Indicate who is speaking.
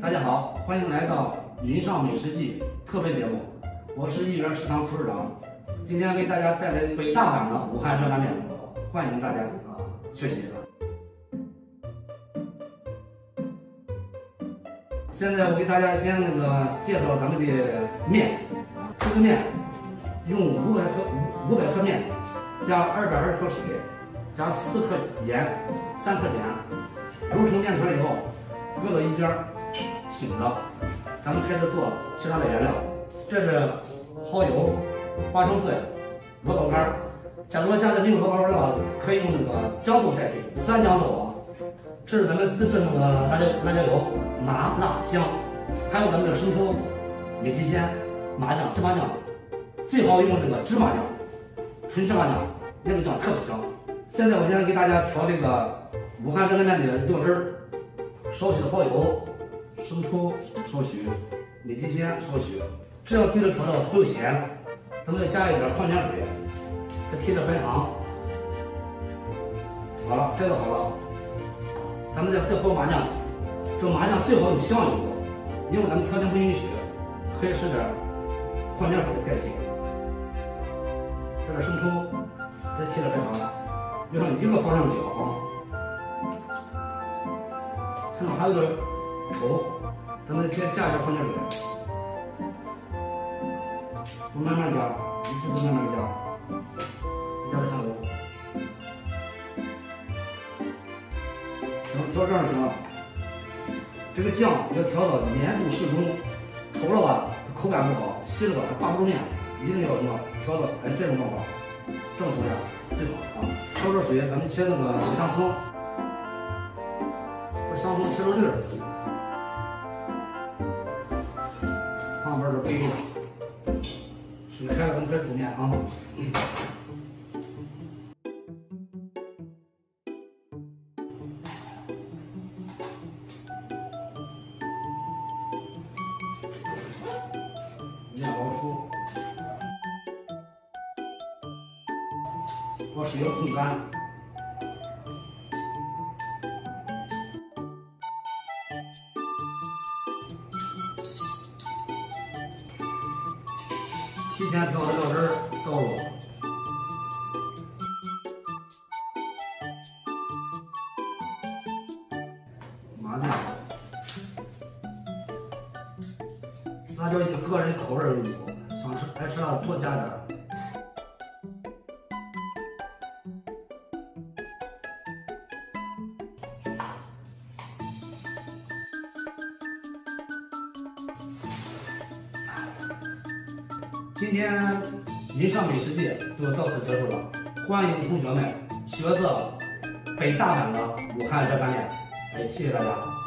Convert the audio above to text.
Speaker 1: 大家好，欢迎来到《云上美食记》特别节目，我是一元食堂厨师长，今天为大家带来北大版的武汉热干面，欢迎大家学习。现在我给大家先介绍咱们的面，这个面用500克面加220克水，加4克盐，3克碱，揉成面团以后搁到一边醒着。咱们开始做其他的原料，这是蚝油、花生碎、萝卜干。假如家里没有萝卜干的话，可以用豇豆代替，3豇豆啊。这是咱们自制辣椒油，麻辣香，还有咱们的生抽、美极鲜、麻酱、芝麻酱，最好用芝麻酱，纯芝麻酱，那个酱特别香。现在我先给大家调武汉热干面的料汁儿，少许的蚝油、生抽少许，美极鲜少许，这样对着调料不够咸，咱们再加一点矿泉水，再添点白糖。好了，这个好了。咱们再和麻酱，这麻酱最好用香油做，因为咱们条件不允许，可以使点矿泉水代替。这点生抽，再添点白糖，就向一个方向搅啊。看到还有点稠，咱们再加一点矿泉水，慢慢加，一次次慢慢加，加点香油。调这样行了，这个酱要调到粘度适中，稠了吧口感不好，稀了吧它挂不住面，一定要调到这种方法，这种情况下最好啊。烧热水，咱们切小香葱，把香葱切成粒儿，放边儿备用。水开了，咱们开始煮面啊。面包出，把水要控干。提前调好的料汁倒入，麻酱。辣椒以个人口味为主，想爱吃辣的多加点。今天云上美食记就到此结束了，欢迎同学们学做北大版的武汉热干面。谢谢大家。